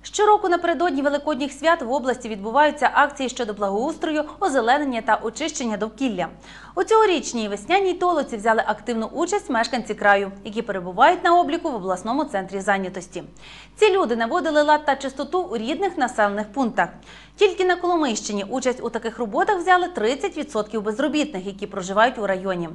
Щороку напередодні Великодніх свят в області відбуваються акції щодо благоустрою, озеленення та очищення довкілля. У цьогорічній весняній толоці взяли активну участь мешканці краю, які перебувають на обліку в обласному центрі зайнятості. Ці люди наводили лад та чистоту у рідних населених пунктах. Тільки на Коломийщині участь у таких роботах взяли 30% безробітних, які проживають у районі.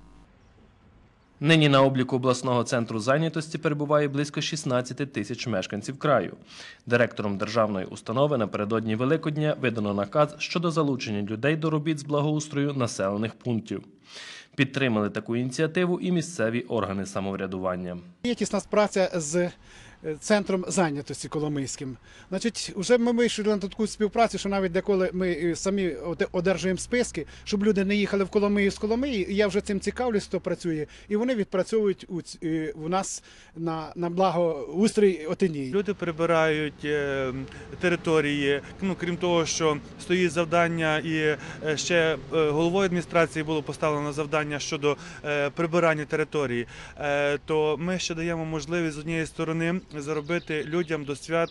Нині на обліку обласного центру зайнятості перебуває близько 16 тисяч мешканців краю. Директором державної установи напередодні Великодня видано наказ щодо залучення людей до робіт з благоустрою населених пунктів. Підтримали таку ініціативу і місцеві органи самоврядування. Є тісна праця з центром зайнятості Коломийським. Значить, вже ми вийшли на таку співпрацю, що навіть деколи ми самі одержуємо списки, щоб люди не їхали в Коломию з Коломиї. І я вже цим цікавлюсь, хто працює. І вони відпрацьовують у нас на благоустрій Отинії. Люди прибирають території, крім того, що стоїть завдання, і ще головою адміністрації було поставлено завдання щодо прибирання території, то ми ще даємо можливість з однієї сторони заробити людям до свят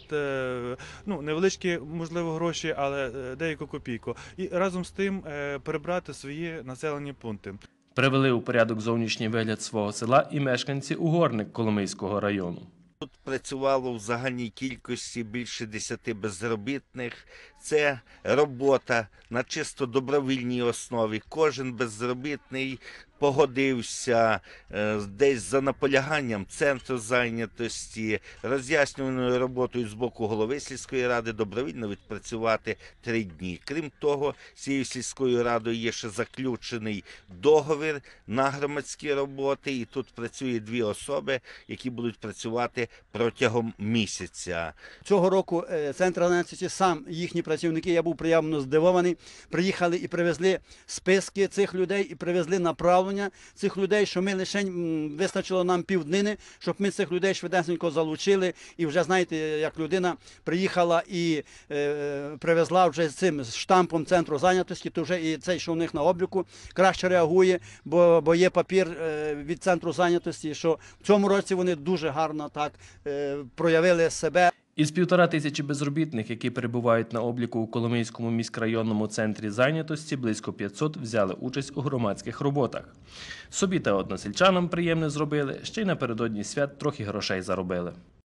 невеличкі, можливо, гроші, але деяку копійку. І разом з тим прибрати свої населені пункти. Привели у порядок зовнішній вигляд свого села і мешканці Угорник Коломийського району. Тут працювало в загальній кількості більше 10 безробітних. Це робота на чисто добровільній основі. Кожен безробітний погодився десь за наполяганням центру зайнятості, роз'яснюваною роботою з боку голови сільської ради добровільно відпрацювати 3 дні. Крім того, з цією сільською радою є ще заключений договір на громадські роботи, і тут працює 2 особи, які будуть працювати протягом місяця. Цього року центр зайнятості, сам їхні працівники, я був приємно здивований, приїхали і привезли списки цих людей, і привезли направлення цих людей, що ми лише вистачило нам півднини, щоб ми цих людей швидесенько залучили. І вже, знаєте, як людина приїхала і привезла вже з цим штампом центру зайнятості, то вже і цей, що у них на обліку, краще реагує, бо є папір від центру зайнятості, що в цьому році вони дуже гарно так проявили себе. Із 1500 безробітних, які перебувають на обліку у Коломийському міськрайонному центрі зайнятості, близько 500 взяли участь у громадських роботах. Собі та односельчанам приємне зробили, ще й напередодні свят трохи грошей заробили.